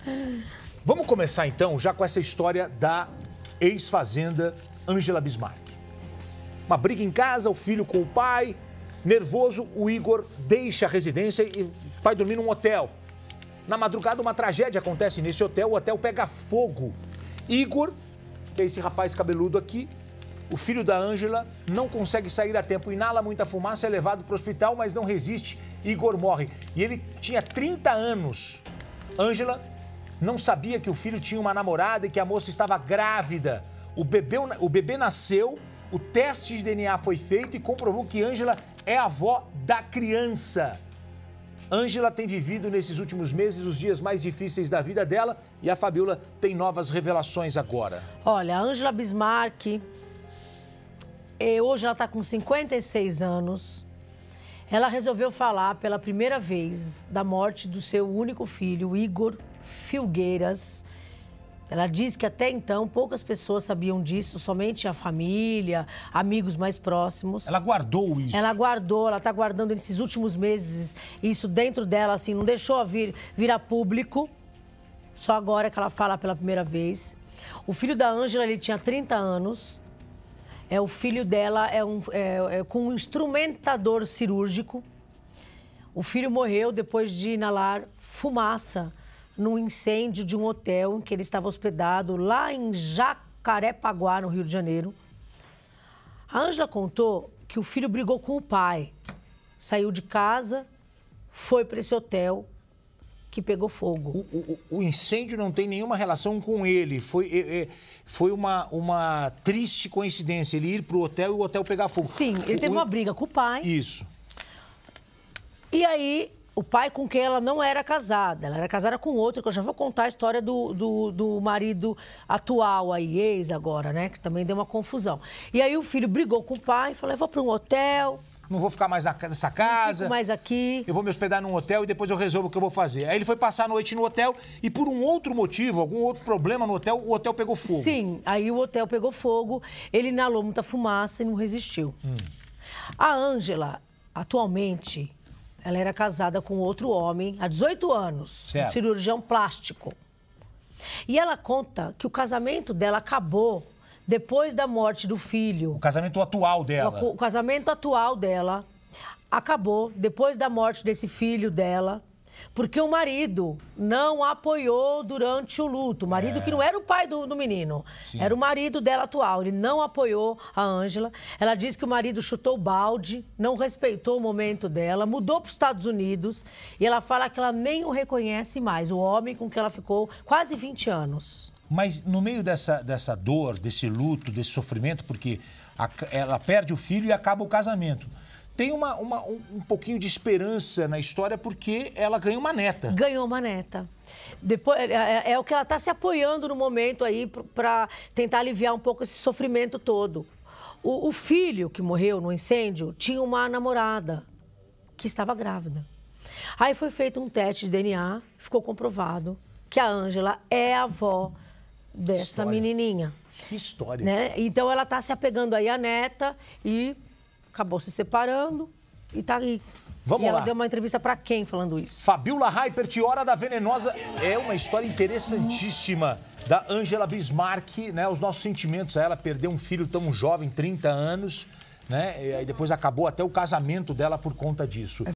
Vamos começar então já com essa história da ex-fazenda Ângela Bismarck. Uma briga em casa, o filho com o pai, nervoso, o Igor deixa a residência e vai dormir num hotel. Na madrugada, uma tragédia acontece nesse hotel, o hotel pega fogo. Igor, que é esse rapaz cabeludo aqui, o filho da Ângela, não consegue sair a tempo, inala muita fumaça, é levado para o hospital, mas não resiste, Igor morre. E ele tinha 30 anos. Ângela não sabia que o filho tinha uma namorada e que a moça estava grávida. O bebê nasceu, o teste de DNA foi feito e comprovou que Ângela é a avó da criança. Ângela tem vivido nesses últimos meses os dias mais difíceis da vida dela e a Fabiola tem novas revelações agora. Olha, a Ângela Bismarck, hoje ela está com 56 anos. Ela resolveu falar pela primeira vez da morte do seu único filho, Igor Filgueiras. Ela diz que até então poucas pessoas sabiam disso, somente a família, amigos mais próximos. Ela guardou isso? Ela guardou, ela está guardando nesses últimos meses isso dentro dela, assim, não deixou vir a público. Só agora que ela fala pela primeira vez. O filho da Ângela, ele tinha 30 anos. O filho dela é com um instrumentador cirúrgico. O filho morreu depois de inalar fumaça num incêndio de um hotel em que ele estava hospedado lá em Jacarepaguá, no Rio de Janeiro. A Ângela contou que o filho brigou com o pai, saiu de casa, foi para esse hotel que pegou fogo. O incêndio não tem nenhuma relação com ele, foi uma triste coincidência, ele ir para o hotel e o hotel pegar fogo. Sim, ele teve uma briga com o pai. Isso. E aí, o pai com quem ela não era casada, ela era casada com outro, que eu já vou contar a história do marido atual, aí, ex agora, né? Que também deu uma confusão. E aí o filho brigou com o pai, falou, eu vou para um hotel. Não vou ficar mais nessa casa. Não fico mais aqui. Eu vou me hospedar num hotel e depois eu resolvo o que eu vou fazer. Aí ele foi passar a noite no hotel e por um outro motivo, algum outro problema no hotel, o hotel pegou fogo. Sim, aí o hotel pegou fogo, ele inalou muita fumaça e não resistiu. A Ângela, atualmente, ela era casada com outro homem há 18 anos, certo. Um cirurgião plástico. E ela conta que o casamento dela acabou depois da morte do filho. O casamento atual dela. O casamento atual dela acabou depois da morte desse filho dela, porque o marido não apoiou durante o luto. O marido que não era o pai do menino, Sim. Era o marido dela atual. Ele não apoiou a Ângela. Ela diz que o marido chutou o balde, não respeitou o momento dela, mudou para os Estados Unidos e ela fala que ela nem o reconhece mais, o homem com que ela ficou quase 20 anos. Mas no meio dessa dor, desse luto, desse sofrimento, porque ela perde o filho e acaba o casamento, tem um pouquinho de esperança na história porque ela ganhou uma neta. Ganhou uma neta. Depois, é o que ela está se apoiando no momento aí para tentar aliviar um pouco esse sofrimento todo. O filho que morreu no incêndio tinha uma namorada que estava grávida. Aí foi feito um teste de DNA, ficou comprovado que a Ângela é a avó dessa menininha. Que história. Né? Então ela está se apegando aí à neta e acabou se separando e tá aí. Vamos lá. Ela deu uma entrevista para quem falando isso? Fabiola Hypert, Hora da Venenosa. É uma história interessantíssima da Ângela Bismarck, né? Os nossos sentimentos a ela, perdeu um filho tão jovem, 30 anos, né? E aí depois acabou até o casamento dela por conta disso.